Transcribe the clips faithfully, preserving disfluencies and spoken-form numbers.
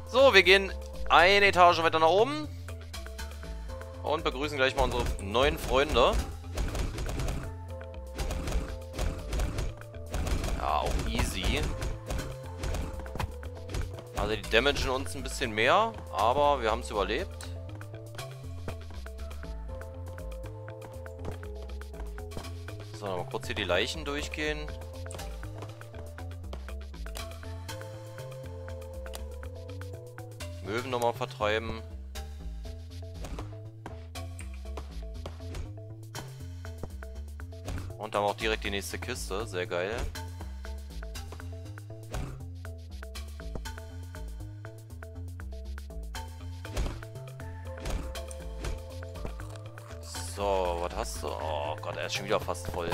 So, wir gehen eine Etage weiter nach oben. Und begrüßen gleich mal unsere neuen Freunde. Ja, auch easy. Also die damagen uns ein bisschen mehr, aber wir haben es überlebt. So, mal kurz hier die Leichen durchgehen. Möwen nochmal vertreiben. Und dann auch direkt die nächste Kiste. Sehr geil. So, was hast du? Oh Gott, er ist schon wieder fast voll.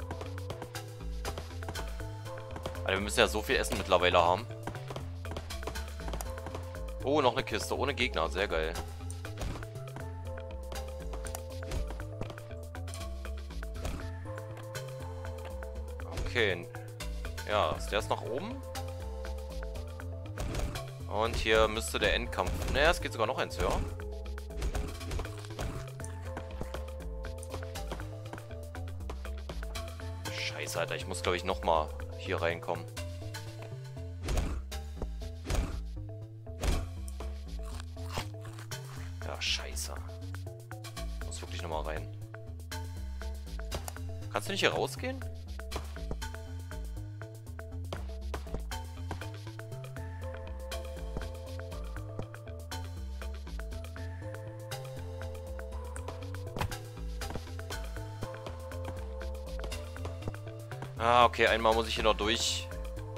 Alter, wir müssen ja so viel Essen mittlerweile haben. Oh, noch eine Kiste ohne Gegner. Sehr geil. Okay. Ja, ist der ist nach oben. Und hier müsste der Endkampf... Naja, es geht sogar noch eins höher. Scheiße, Alter. Ich muss, glaube ich, nochmal hier reinkommen. Ja, scheiße. Muss wirklich nochmal rein. Kannst du nicht hier rausgehen? Ah, okay, einmal muss ich hier noch durch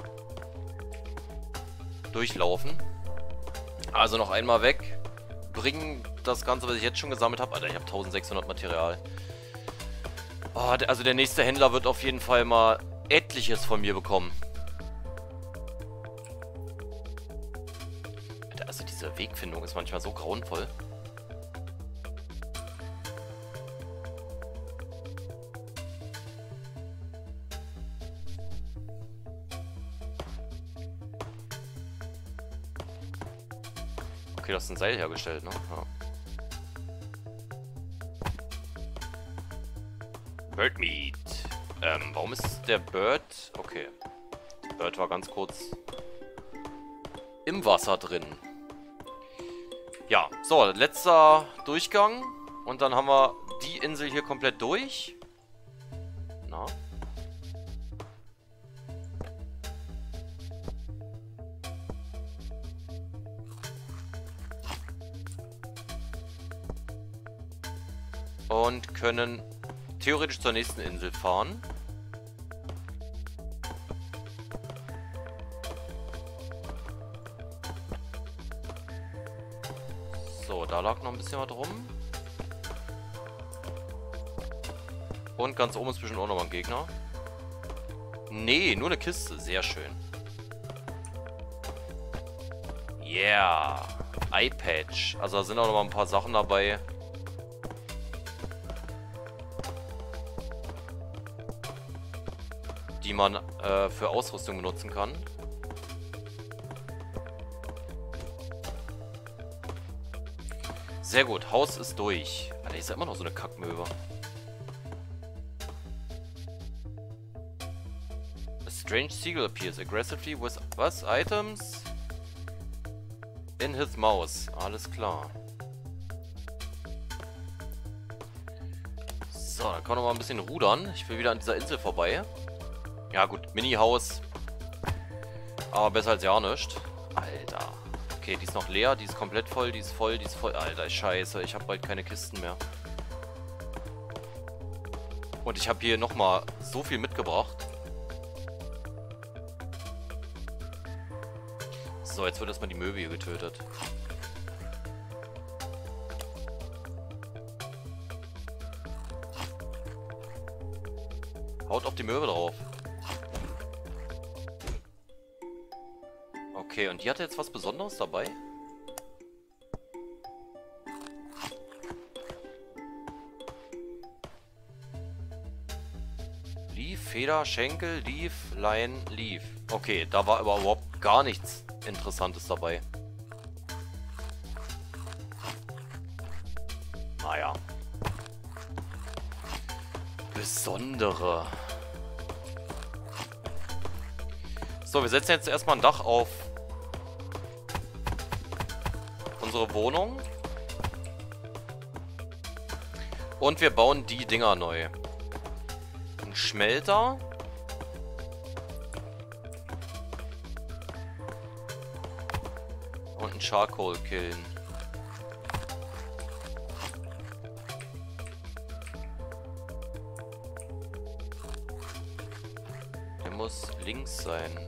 durchlaufen. Also noch einmal weg. Bringen das Ganze, was ich jetzt schon gesammelt habe. Alter, ich habe eintausendsechshundert Material. Oh, also der nächste Händler wird auf jeden Fall mal etliches von mir bekommen. Alter, also diese Wegfindung ist manchmal so grauenvoll. Okay, du hast ein Seil hergestellt, ne? Ja. Bird Meat. Ähm, warum ist der Bird... Okay. Bird war ganz kurz im Wasser drin. Ja, so, letzter Durchgang. Und dann haben wir die Insel hier komplett durch. Na? Und können theoretisch zur nächsten Insel fahren. So, da lag noch ein bisschen was rum. Und ganz oben ist bestimmt auch noch mal ein Gegner. Nee, nur eine Kiste. Sehr schön. Yeah. Eyepatch. Also da sind auch noch mal ein paar Sachen dabei. Die man äh, für Ausrüstung benutzen kann. Sehr gut, Haus ist durch. Alter, ist ja immer noch so eine Kackmöwe. A strange seagull appears aggressively with was? Items in his mouth. Alles klar. So, dann kann man mal ein bisschen rudern. Ich will wieder an dieser Insel vorbei. Ja gut, Mini-Haus. Aber besser als ja nicht. Alter. Okay, die ist noch leer, die ist komplett voll, die ist voll, die ist voll. Alter, scheiße, ich habe bald keine Kisten mehr. Und ich habe hier nochmal so viel mitgebracht. So, jetzt wird erstmal die Möwe hier getötet. Haut auf die Möwe drauf. Okay, und die hatte jetzt was Besonderes dabei? Leaf, Feder, Schenkel, Leaf, Line, Leaf. Okay, da war aber überhaupt gar nichts Interessantes dabei. Naja. Besondere. So, wir setzen jetzt erstmal ein Dach auf unsere Wohnung. Und wir bauen die Dinger neu. Ein Schmelter. Und ein Charcoal Kiln. Der muss links sein.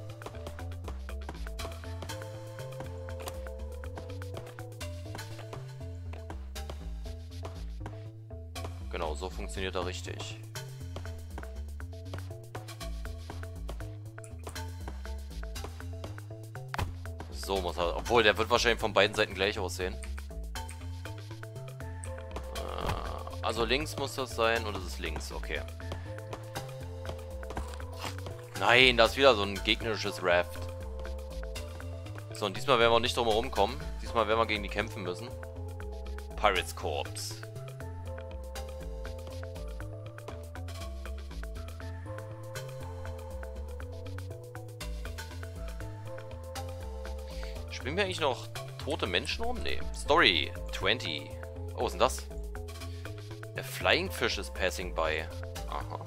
Genau, so funktioniert er richtig. So muss er... Obwohl, der wird wahrscheinlich von beiden Seiten gleich aussehen. Äh, also links muss das sein und es ist links, okay. Nein, da ist wieder so ein gegnerisches Raft. So, und diesmal werden wir nicht drum herum kommen. Diesmal werden wir gegen die kämpfen müssen. Pirates Corps. Spielen wir eigentlich noch tote Menschen um? Nee. Story zwanzig. Oh, was ist denn das? A flying fish is passing by. Aha.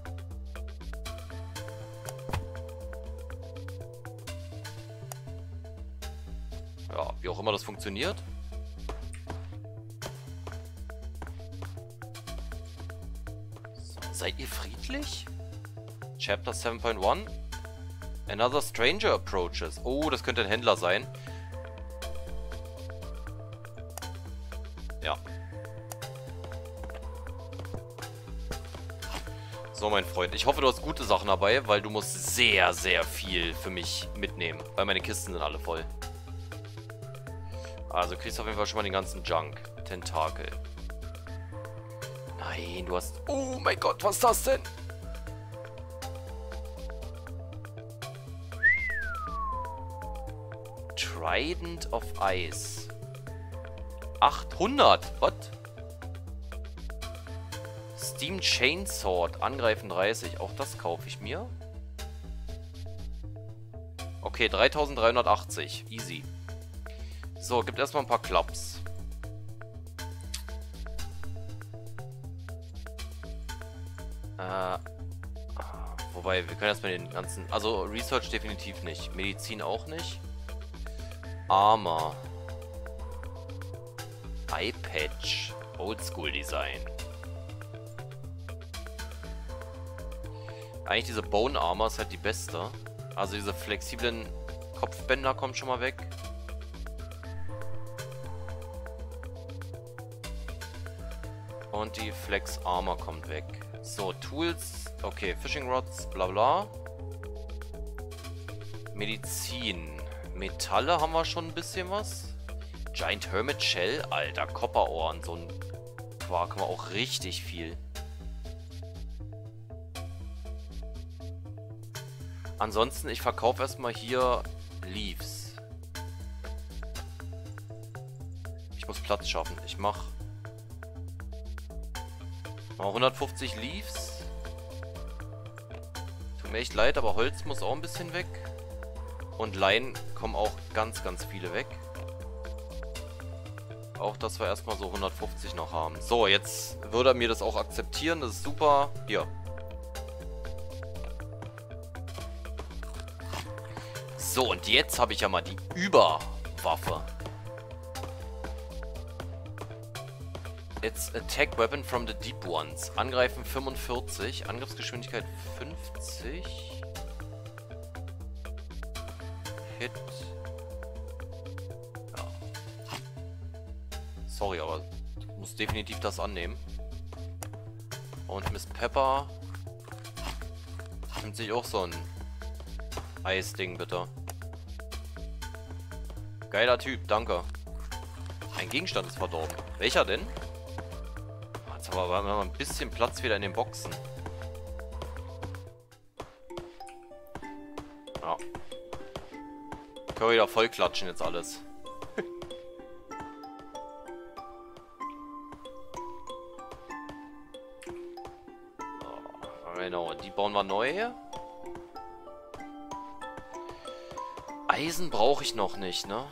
Ja, wie auch immer das funktioniert. So, seid ihr friedlich? Chapter seven point one. Another stranger approaches. Oh, das könnte ein Händler sein. Ja. So, mein Freund. Ich hoffe, du hast gute Sachen dabei, weil du musst sehr, sehr viel für mich mitnehmen. Weil meine Kisten sind alle voll. Also kriegst du auf jeden Fall schon mal den ganzen Junk. Tentakel. Nein, du hast... Oh mein Gott, was ist das denn? Trident of Ice. achthundert. What? Steam Chainsword. Angreifen dreißig. Auch das kaufe ich mir. Okay, dreitausenddreihundertachtzig. Easy. So, gibt erstmal ein paar Clubs. Äh, wobei, wir können erstmal den ganzen... Also, Research definitiv nicht. Medizin auch nicht. Armor. Eyepatch. Oldschool Design. Eigentlich diese Bone Armor ist halt die beste. Also diese flexiblen Kopfbänder kommen schon mal weg. Und die Flex Armor kommt weg. So, Tools. Okay, Fishing Rods, bla bla. Medizin. Metalle haben wir schon ein bisschen was. Giant Hermit Shell. Alter, Kopperohren. So ein Quark haben wir auch richtig viel. Ansonsten, ich verkaufe erstmal hier Leaves. Ich muss Platz schaffen. Ich mache mach hundertfünfzig Leaves. Tut mir echt leid, aber Holz muss auch ein bisschen weg. Und Leinen kommen auch ganz, ganz viele weg. Auch, dass wir erstmal so hundertfünfzig noch haben. So, jetzt würde er mir das auch akzeptieren. Das ist super. Hier. So, und jetzt habe ich ja mal die Überwaffe. It's attack weapon from the deep ones. Angreifen fünfundvierzig. Angriffsgeschwindigkeit fünfzig. Hit. Ja. Sorry, aber ich muss definitiv das annehmen. Und Miss Pepper nimmt sich auch so ein Eisding, bitte. Geiler Typ, danke. Ein Gegenstand ist verdorben. Welcher denn? Jetzt haben wir aber ein bisschen Platz wieder in den Boxen. Ja. Können wir wieder voll klatschen jetzt alles. bauen wir neu. Eisen brauche ich noch nicht, ne?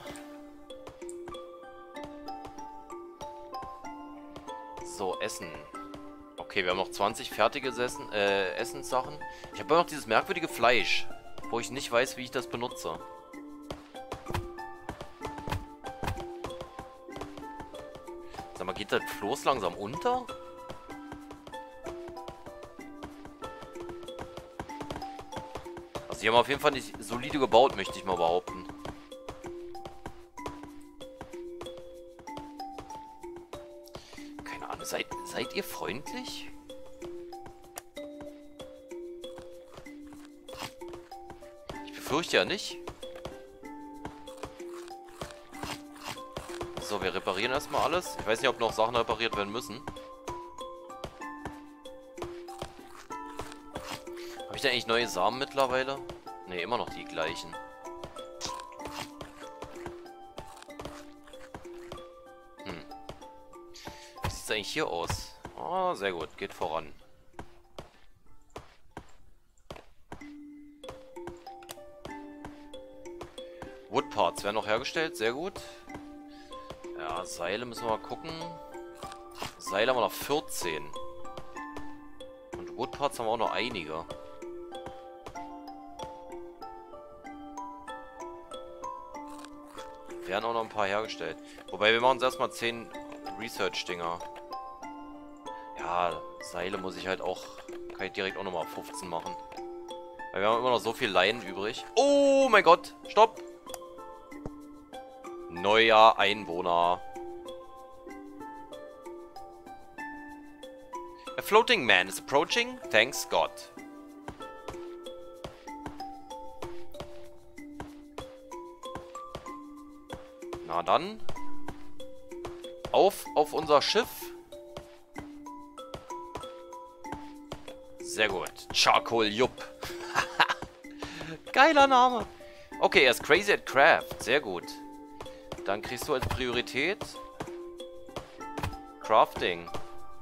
So, Essen. Okay, wir haben noch zwanzig fertige Essen, äh, Essenssachen. Ich habe noch dieses merkwürdige Fleisch, wo ich nicht weiß, wie ich das benutze. Sag mal, geht das Floß langsam unter? Also, die haben auf jeden Fall nicht solide gebaut, möchte ich mal behaupten. Keine Ahnung, seid, seid ihr freundlich? Ich befürchte ja nicht. So, wir reparieren erstmal alles. Ich weiß nicht, ob noch Sachen repariert werden müssen. Habe ich da eigentlich neue Samen mittlerweile? Ne, immer noch die gleichen. Hm. Wie sieht es eigentlich hier aus? Oh, sehr gut. Geht voran. Woodparts werden noch hergestellt. Sehr gut. Ja, Seile müssen wir mal gucken. Seile haben wir noch vierzehn. Und Woodparts haben wir auch noch einige. Werden auch noch ein paar hergestellt. Wobei, wir machen uns erstmal zehn Research-Dinger. Ja, Seile muss ich halt auch... Kann ich direkt auch nochmal fünfzehn machen. Weil wir haben immer noch so viel Leinen übrig. Oh mein Gott! Stopp! Neuer Einwohner. A floating man is approaching. Thanks God. Na dann. Auf auf unser Schiff. Sehr gut. Charcoal Jupp. Geiler Name. Okay, er ist crazy at craft. Sehr gut. Dann kriegst du als Priorität Crafting.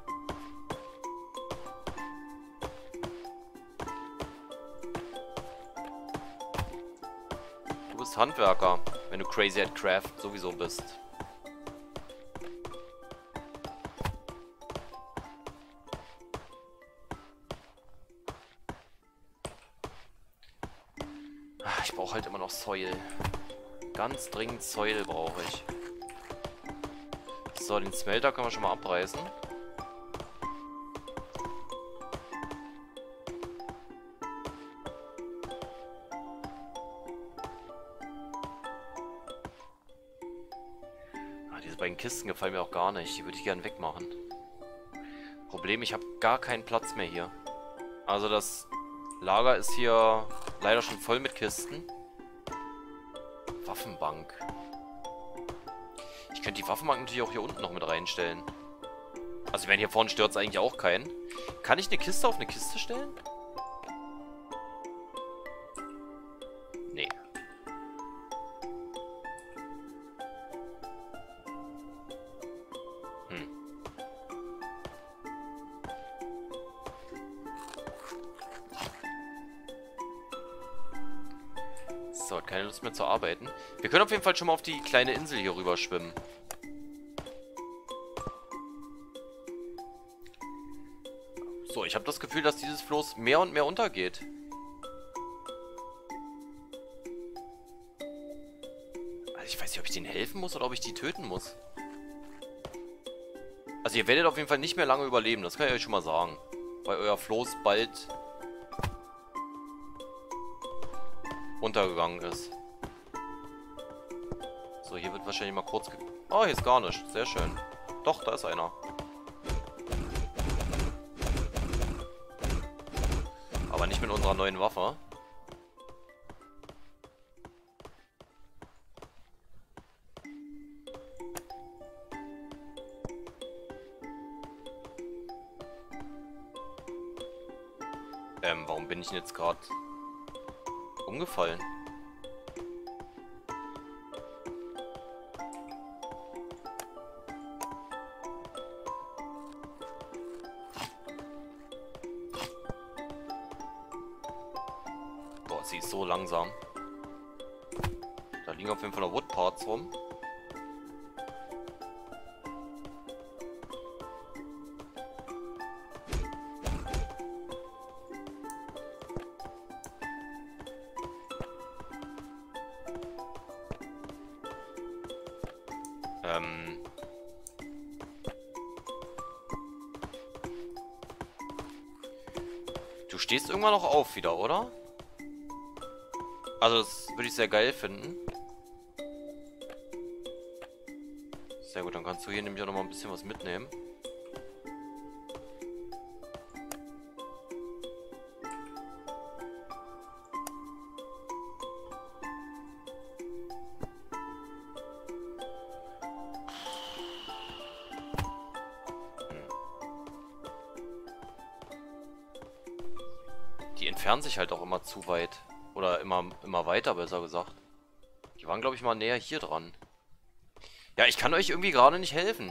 Du bist Handwerker, wenn du crazy at craft sowieso bist. Ich brauche halt immer noch Soil. Ganz dringend Soil brauche ich. So, den Smelter können wir schon mal abreißen. Ah, diese beiden Kisten gefallen mir auch gar nicht. Die würde ich gerne wegmachen. Problem, ich habe gar keinen Platz mehr hier. Also das Lager ist hier leider schon voll mit Kisten. Waffenbank. Ich könnte die Waffenbank natürlich auch hier unten noch mit reinstellen. Also ich meine, hier vorne stört es eigentlich auch keinen. Kann ich eine Kiste auf eine Kiste stellen? Nee. Hm. So, hat keine Lust mehr zu arbeiten. Wir können auf jeden Fall schon mal auf die kleine Insel hier rüber schwimmen. So, ich habe das Gefühl, dass dieses Floß mehr und mehr untergeht. Also ich weiß nicht, ob ich denen helfen muss oder ob ich die töten muss. Also ihr werdet auf jeden Fall nicht mehr lange überleben, das kann ich euch schon mal sagen. Weil euer Floß bald untergegangen ist. So, hier wird wahrscheinlich mal kurz... Ge oh, hier ist gar nichts. Sehr schön. Doch, da ist einer. Aber nicht mit unserer neuen Waffe. Ähm, warum bin ich denn jetzt gerade umgefallen? Gott, sie ist so langsam. Da liegen auf jeden Fall noch Woodparts rum. Ähm... Du stehst irgendwann noch auf wieder, oder? Also das würde ich sehr geil finden. Sehr gut, dann kannst du hier nämlich auch noch mal ein bisschen was mitnehmen. Die entfernen sich halt auch immer zu weit. Oder immer, immer weiter, besser gesagt. Die waren, glaube ich, mal näher hier dran. Ja, ich kann euch irgendwie gerade nicht helfen.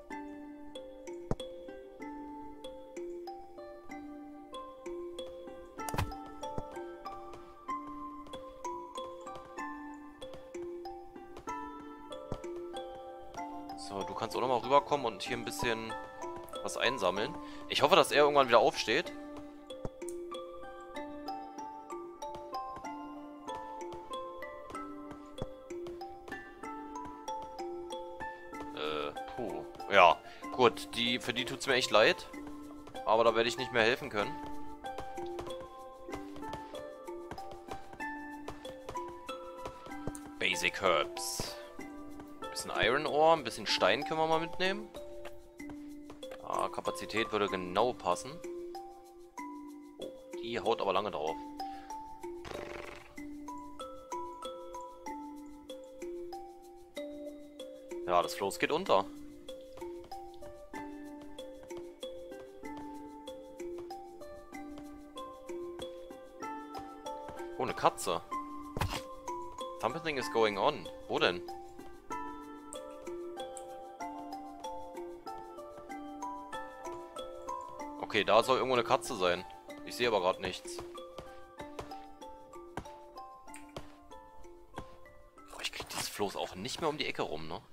So, du kannst auch noch mal rüberkommen und hier ein bisschen was einsammeln. Ich hoffe, dass er irgendwann wieder aufsteht. Puh. Ja, gut, die, für die tut es mir echt leid. Aber da werde ich nicht mehr helfen können. Basic Herbs. Ein bisschen Iron Ore, ein bisschen Stein können wir mal mitnehmen. Ah, Kapazität würde genau passen. Oh, die haut aber lange drauf. Ja, das Floß geht unter. Oh, eine Katze. Something is going on. Wo denn? Okay, da soll irgendwo eine Katze sein. Ich sehe aber gerade nichts. Boah, ich krieg dieses Floß auch nicht mehr um die Ecke rum, ne?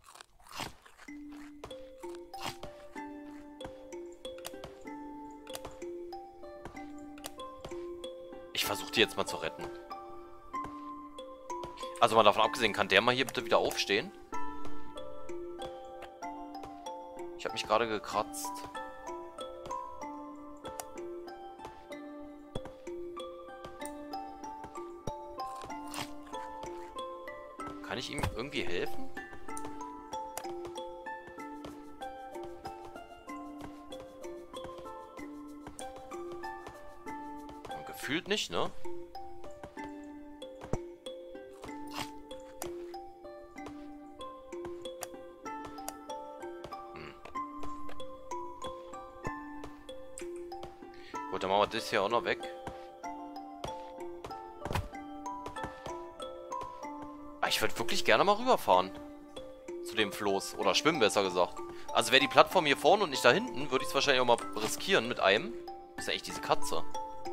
Ich versuche die jetzt mal zu retten. Also mal davon abgesehen, kann der mal hier bitte wieder aufstehen? Ich habe mich gerade gekratzt. Kann ich ihm irgendwie helfen? Gefühlt nicht, ne? Hm. Gut, dann machen wir das hier auch noch weg. Ah, ich würde wirklich gerne mal rüberfahren. Zu dem Floß. Oder schwimmen, besser gesagt. Also wäre die Plattform hier vorne und nicht da hinten, würde ich es wahrscheinlich auch mal riskieren mit einem. Das ist ja echt diese Katze.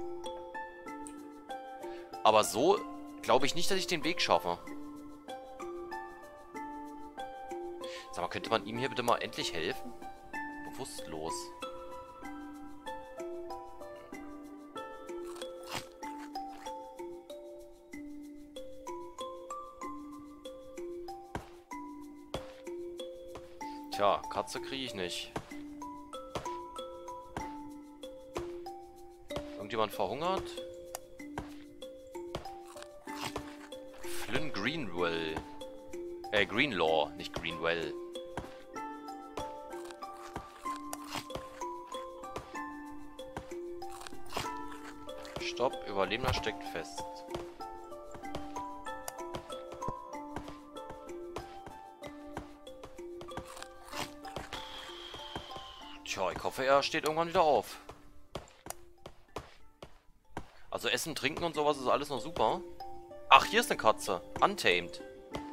Aber so glaube ich nicht, dass ich den Weg schaffe. Sag mal, könnte man ihm hier bitte mal endlich helfen? Bewusstlos. Tja, Katze kriege ich nicht. Irgendjemand verhungert? Flynn Greenwell. Äh, Greenlaw, nicht Greenwell. Stopp, Überlebender steckt fest. Tja, ich hoffe, er steht irgendwann wieder auf. Also Essen, Trinken und sowas ist alles noch super. Ach, hier ist eine Katze. Untamed.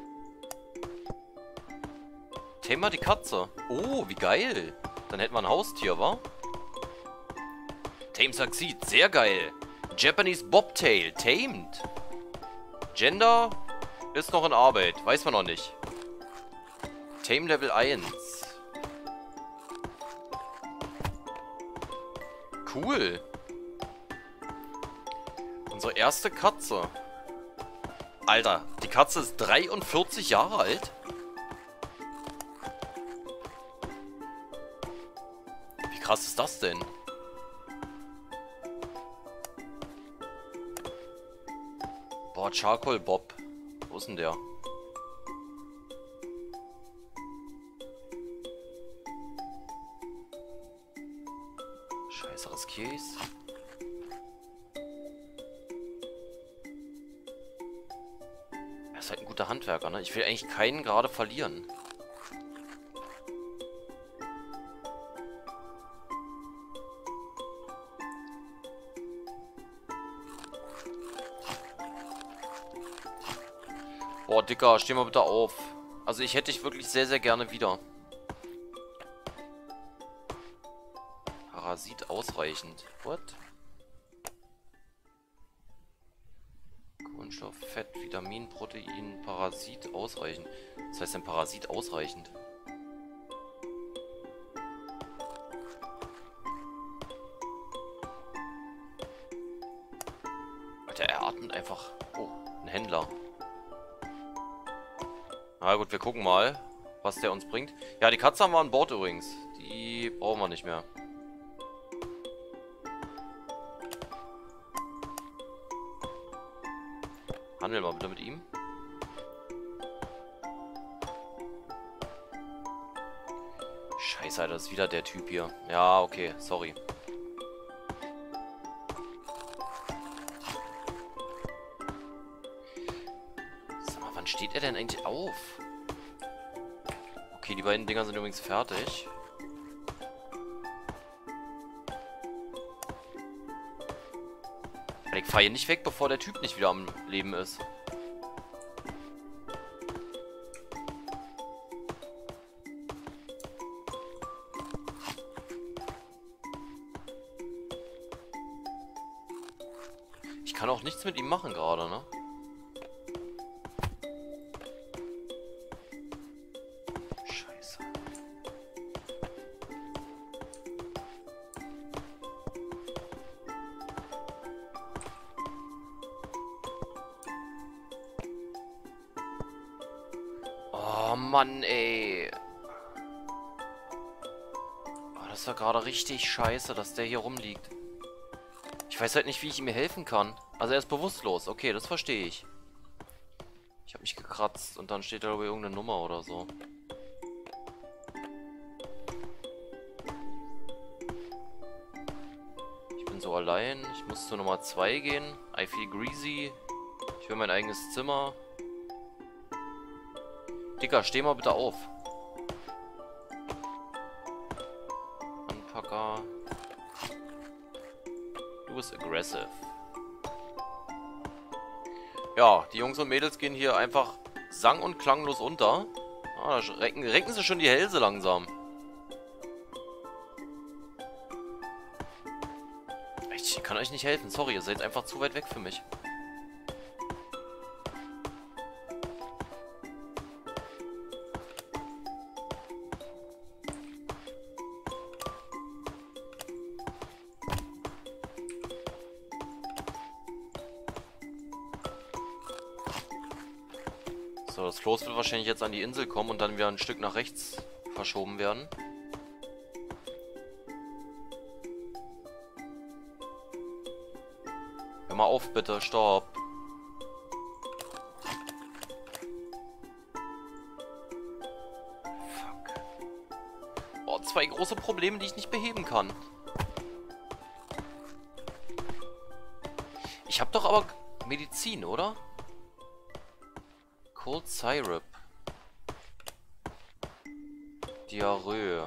Tame mal die Katze. Oh, wie geil. Dann hätten wir ein Haustier, wa? Tame Succeed. Sehr geil. Japanese Bobtail. Tamed. Gender ist noch in Arbeit. Weiß man noch nicht. Tame Level eins. Cool. Unsere erste Katze. Alter, die Katze ist dreiundvierzig Jahre alt. Wie krass ist das denn? Boah, Charcoal Bob. Wo ist denn der? Scheiße, Riskiers. Er ist halt ein guter Handwerker, ne? Ich will eigentlich keinen gerade verlieren. Boah, Dicker, steh mal bitte auf. Also ich hätte dich wirklich sehr, sehr gerne wieder. Parasit ausreichend. What? Kohlenstoff, Fett, Vitamin, Protein, Parasit ausreichend. Was heißt denn Parasit ausreichend? Alter, er atmet einfach. Oh, ein Händler. Na gut, wir gucken mal, was der uns bringt. Ja, die Katze haben wir an Bord übrigens. Die brauchen wir nicht mehr. Handeln wir bitte mit ihm. Scheiße, Alter, das ist wieder der Typ hier. Ja, okay, sorry. Sag mal, wann steht er denn eigentlich auf? Okay, die beiden Dinger sind übrigens fertig. Ich fahre hier nicht weg, bevor der Typ nicht wieder am Leben ist. Ich kann auch nichts mit ihm machen gerade, ne? Scheiße. Oh Mann, ey. Oh, das ist ja gerade richtig scheiße, dass der hier rumliegt. Ich weiß halt nicht, wie ich ihm helfen kann. Also er ist bewusstlos. Okay, das verstehe ich. Ich habe mich gekratzt und dann steht da über irgendeine Nummer oder so. Ich bin so allein. Ich muss zur Nummer zwei gehen. I feel greasy. Ich will mein eigenes Zimmer. Dicker, steh mal bitte auf. Anpacker. Du bist aggressive. Ja, die Jungs und Mädels gehen hier einfach sang- und klanglos unter. Ah, da recken, recken sie schon die Hälse langsam. Ich kann euch nicht helfen, sorry, ihr seid einfach zu weit weg für mich. So, das Floß wird wahrscheinlich jetzt an die Insel kommen und dann wieder ein Stück nach rechts verschoben werden. Hör mal auf, bitte, stopp. Fuck. Oh, zwei große Probleme, die ich nicht beheben kann. Ich habe doch aber Medizin, oder? Cold Syrup. Diarrhoe.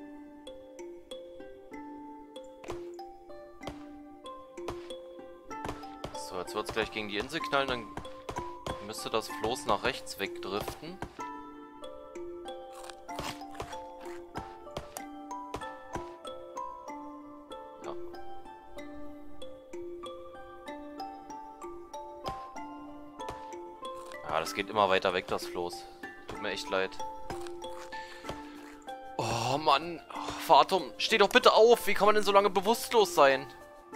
So, jetzt wird es gleich gegen die Insel knallen, dann müsste das Floß nach rechts wegdriften. Ja. das geht immer weiter weg, das Floß. Tut mir echt leid. Oh, Mann. Oh, Fatum, steh doch bitte auf. Wie kann man denn so lange bewusstlos sein?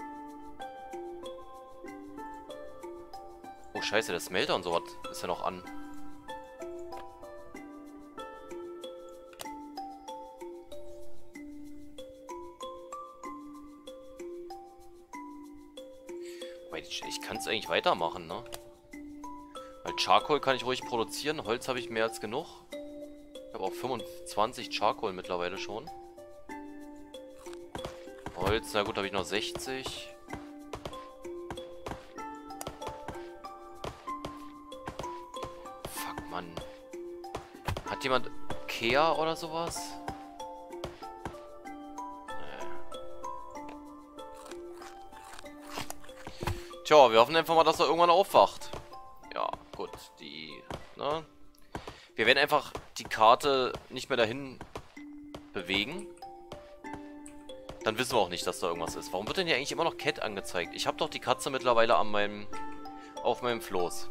Oh, scheiße, der Smelter und sowas ist ja noch an. Ich kann es eigentlich weitermachen, ne? Weil Charcoal kann ich ruhig produzieren. Holz habe ich mehr als genug. Ich habe auch fünfundzwanzig Charcoal mittlerweile schon. Holz, na gut, habe ich noch sechzig. Fuck, Mann. Hat jemand Kea oder sowas? Tja, wir hoffen einfach mal, dass er irgendwann aufwacht. Ja, gut, die, ne? Wir werden einfach die Karte nicht mehr dahin bewegen. Dann wissen wir auch nicht, dass da irgendwas ist. Warum wird denn hier eigentlich immer noch Cat angezeigt? Ich habe doch die Katze mittlerweile an meinem, auf meinem Floß.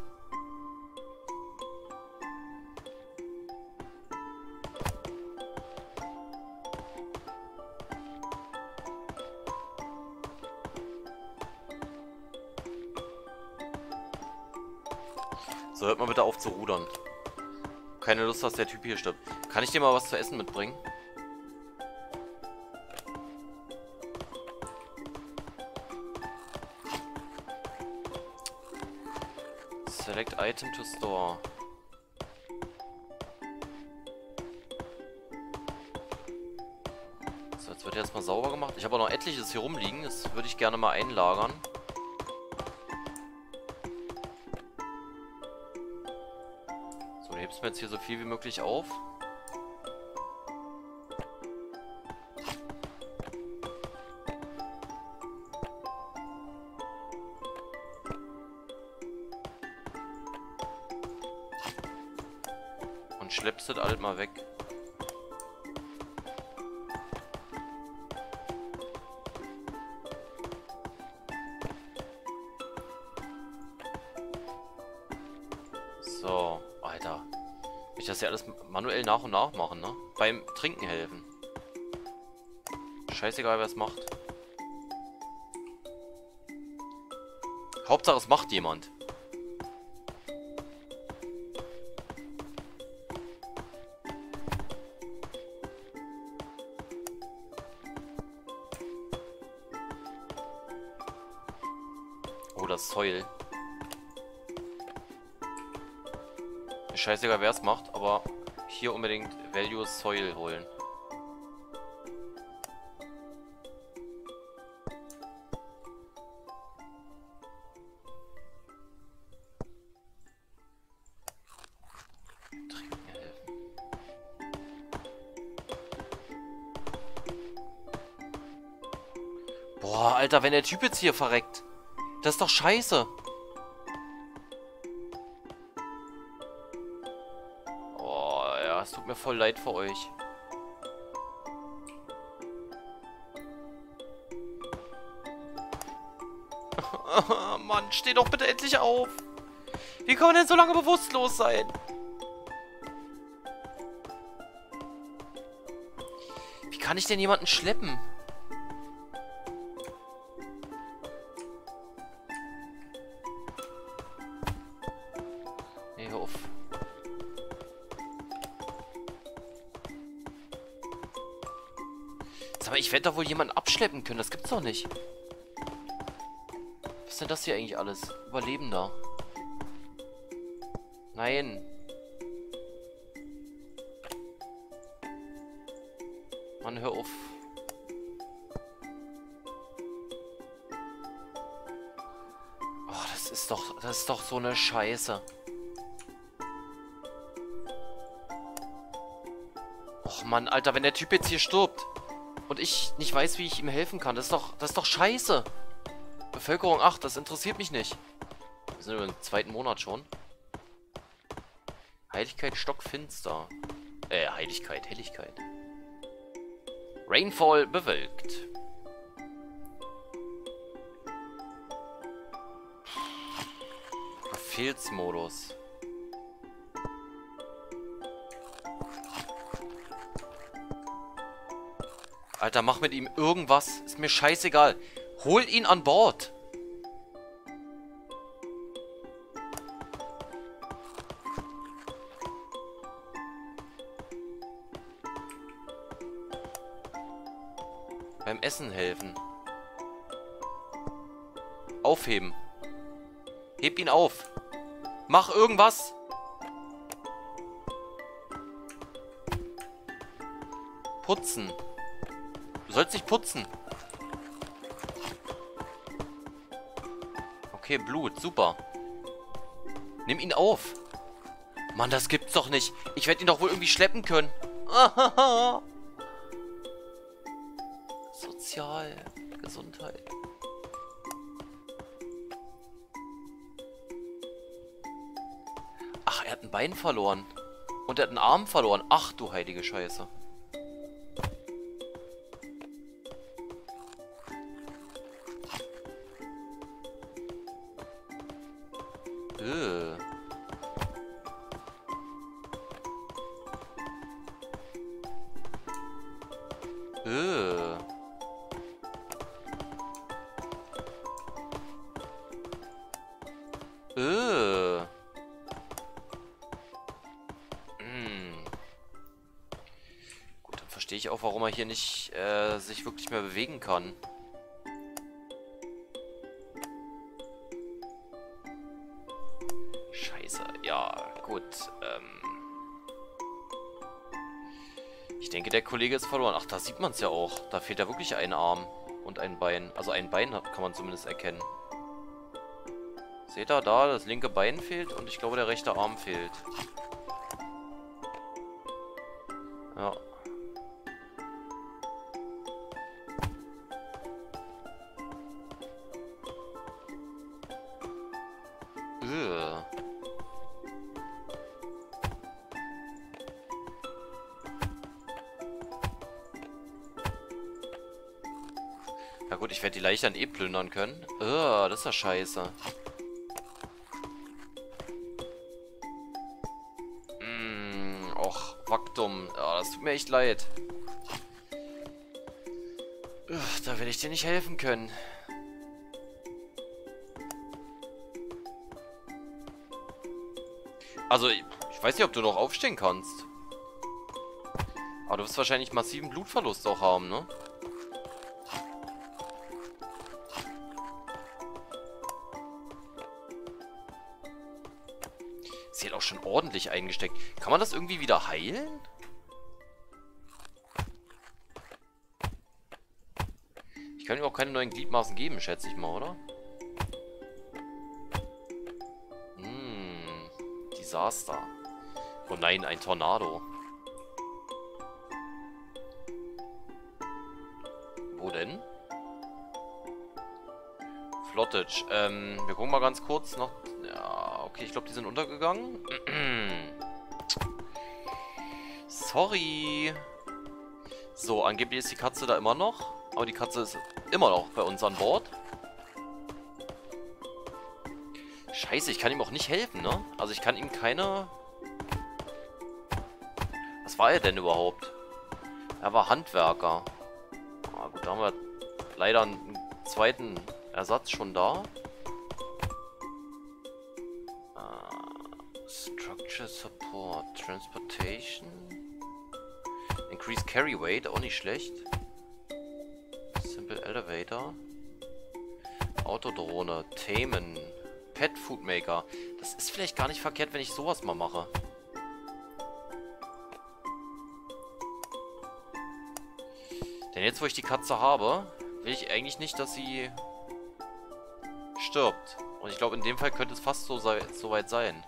So, hört mal bitte auf zu rudern. Keine Lust, dass der Typ hier stirbt. Kann ich dir mal was zu essen mitbringen? Select Item to Store. So, jetzt wird erstmal sauber gemacht. Ich habe auch noch etliches hier rumliegen. Das würde ich gerne mal einlagern. So, du hebst mir jetzt hier so viel wie möglich auf. Und schleppst das halt mal weg. So, Alter. Ich das ja alles manuell nach und nach machen, ne? Beim Trinken helfen. Scheißegal, wer es macht. Hauptsache, es macht jemand. Oh, das Soil. Scheißegal, wer es macht, aber hier unbedingt Value Soil holen. Trinken helfen. Boah, Alter, wenn der Typ jetzt hier verreckt. Das ist doch scheiße. Es tut mir voll leid für euch. Mann, steh doch bitte endlich auf. Wie kann man denn so lange bewusstlos sein? Wie kann ich denn jemanden schleppen? Nee, hör auf. Aber ich werde da wohl jemanden abschleppen können. Das gibt's doch nicht. Was ist denn das hier eigentlich alles? Überlebender. Nein. Mann, hör auf. Oh, das ist doch, das ist doch so eine Scheiße. Och Mann, Alter, wenn der Typ jetzt hier stirbt. Und ich nicht weiß, wie ich ihm helfen kann. Das ist doch, das ist doch scheiße. Bevölkerung acht, das interessiert mich nicht. Wir sind im zweiten Monat schon. Heiligkeit stockfinster. Äh, Heiligkeit, Helligkeit. Rainfall bewölkt. Befehlsmodus. Alter, mach mit ihm irgendwas. Ist mir scheißegal. Hol ihn an Bord. Beim Essen helfen. Aufheben. Heb ihn auf. Mach irgendwas. Putzen. Du sollst nicht putzen. Okay, Blut. Super. Nimm ihn auf. Mann, das gibt's doch nicht. Ich werde ihn doch wohl irgendwie schleppen können. Sozial. Gesundheit. Ach, er hat ein Bein verloren. Und er hat einen Arm verloren. Ach, du heilige Scheiße. Äh. Äh. Äh. Hm. Gut, dann verstehe ich auch, warum er hier nicht äh, sich wirklich mehr bewegen kann. Scheiße, ja, gut. Ähm ich denke, der Kollege ist verloren. Ach, da sieht man es ja auch. Da fehlt ja wirklich ein Arm und ein Bein. Also ein Bein kann man zumindest erkennen. Seht ihr da, das linke Bein fehlt und ich glaube, der rechte Arm fehlt. Ja. Ugh. Ja gut, ich werde die Leiche dann eh plündern können. Ugh, das ist ja scheiße. Mm, och, Waktum. Ja, das tut mir echt leid. Ugh, da werde ich dir nicht helfen können. Also, ich weiß nicht, ob du noch aufstehen kannst. Aber du wirst wahrscheinlich massiven Blutverlust auch haben, ne? Sie hat auch schon ordentlich eingesteckt. Kann man das irgendwie wieder heilen? Ich kann ihm auch keine neuen Gliedmaßen geben, schätze ich mal, oder? Hm, Desaster. Oh nein, ein Tornado. Wo denn? Flottage. Ähm, wir gucken mal ganz kurz noch. Ja, okay, ich glaube, die sind untergegangen. Sorry. So, angeblich ist die Katze da immer noch. Aber die Katze ist immer noch bei uns an Bord. Scheiße, ich kann ihm auch nicht helfen, ne? Also ich kann ihm keine... Was war er denn überhaupt? Er war Handwerker. Ah, gut, da haben wir leider einen zweiten Ersatz schon da. Uh, Structure Support, Transportation. Increase Carry Weight, auch nicht schlecht. Simple Elevator. Autodrohne, Tamen, Pet Food Maker. Das ist vielleicht gar nicht verkehrt, wenn ich sowas mal mache. Denn jetzt, wo ich die Katze habe, will ich eigentlich nicht, dass sie stirbt. Und ich glaube, in dem Fall könnte es fast so, sei, so weit sein.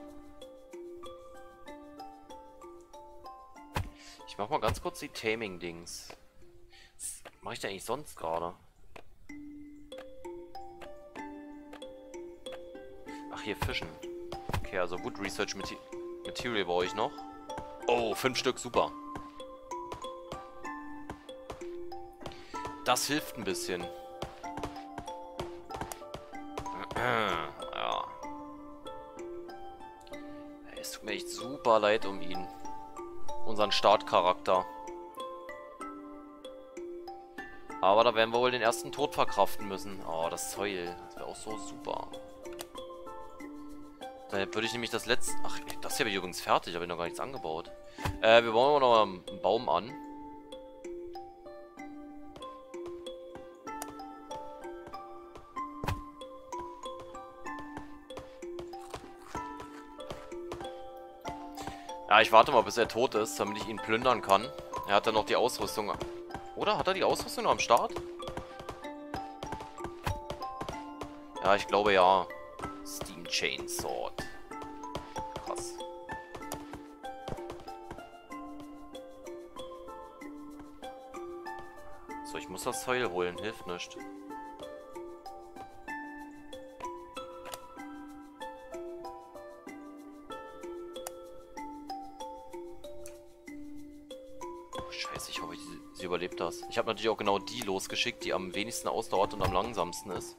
Ich mach mal ganz kurz die Taming-Dings. Was mache ich denn eigentlich sonst gerade? Ach, hier Fischen. Okay, also Wood Research Material brauche ich noch. Oh, fünf Stück, super. Das hilft ein bisschen. Ja. Es tut mir echt super leid um ihn. Unseren Startcharakter. Aber da werden wir wohl den ersten Tod verkraften müssen. Oh, das Zeug. Das wäre auch so super. Da würde ich nämlich das letzte... Ach, das hier bin ich übrigens fertig. Da habe ich noch gar nichts angebaut. Äh, wir bauen noch mal einen Baum an. Ja, ich warte mal, bis er tot ist, damit ich ihn plündern kann. Er hat dann noch die Ausrüstung... Oder? Hat er die Ausrüstung noch am Start? Ja, ich glaube ja. Steam Chain Sword. Krass. So, ich muss das Zeug holen. Hilft nicht. Scheiße, ich hoffe, sie, sie überlebt das. Ich habe natürlich auch genau die losgeschickt, die am wenigsten ausdauert und am langsamsten ist.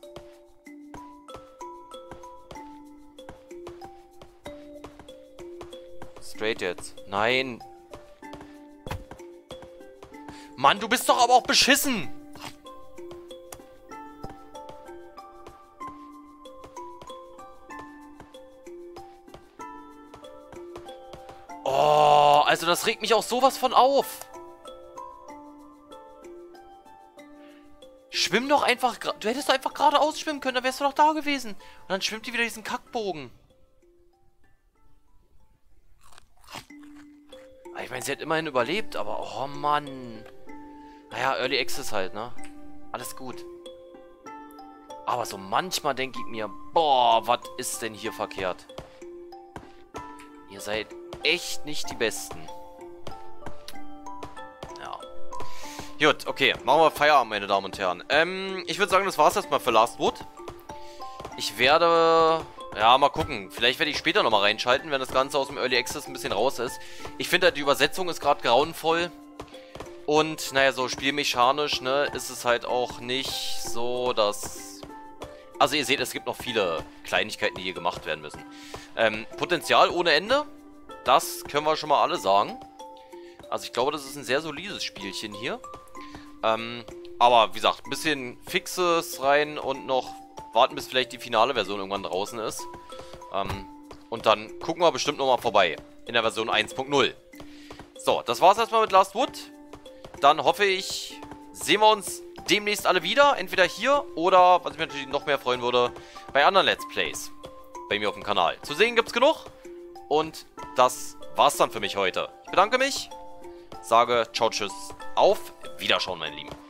Straight jetzt. Nein. Mann, du bist doch aber auch beschissen. Oh, also das regt mich auch sowas von auf. Schwimm doch einfach... Du hättest doch einfach geradeaus schwimmen können, dann wärst du doch da gewesen. Und dann schwimmt die wieder diesen Kackbogen. Ich meine, sie hat immerhin überlebt, aber... Oh, Mann. Naja, Early Access halt, ne? Alles gut. Aber so manchmal denke ich mir... Boah, was ist denn hier verkehrt? Ihr seid echt nicht die Besten. Ja. Gut, okay. Machen wir Feierabend, meine Damen und Herren. Ähm, ich würde sagen, das war's erstmal für Last Wood. Ich werde... Ja, mal gucken. Vielleicht werde ich später nochmal reinschalten, wenn das Ganze aus dem Early Access ein bisschen raus ist. Ich finde, die Übersetzung ist gerade grauenvoll. Und, naja, so spielmechanisch, ne, ist es halt auch nicht so, dass... Also ihr seht, es gibt noch viele Kleinigkeiten, die hier gemacht werden müssen. Ähm, Potenzial ohne Ende. Das können wir schon mal alle sagen. Also ich glaube, das ist ein sehr solides Spielchen hier. Ähm, aber wie gesagt, ein bisschen Fixes rein und noch warten, bis vielleicht die finale Version irgendwann draußen ist. Ähm, und dann gucken wir bestimmt nochmal vorbei in der Version eins Punkt null. So, das war's erstmal mit Last Wood. Dann hoffe ich, sehen wir uns demnächst alle wieder. Entweder hier oder, was ich mich natürlich noch mehr freuen würde, bei anderen Let's Plays. Bei mir auf dem Kanal. Zu sehen gibt's genug. Und das war's dann für mich heute. Ich bedanke mich. Sage ciao, tschüss. Auf Wiederschauen, meine Lieben.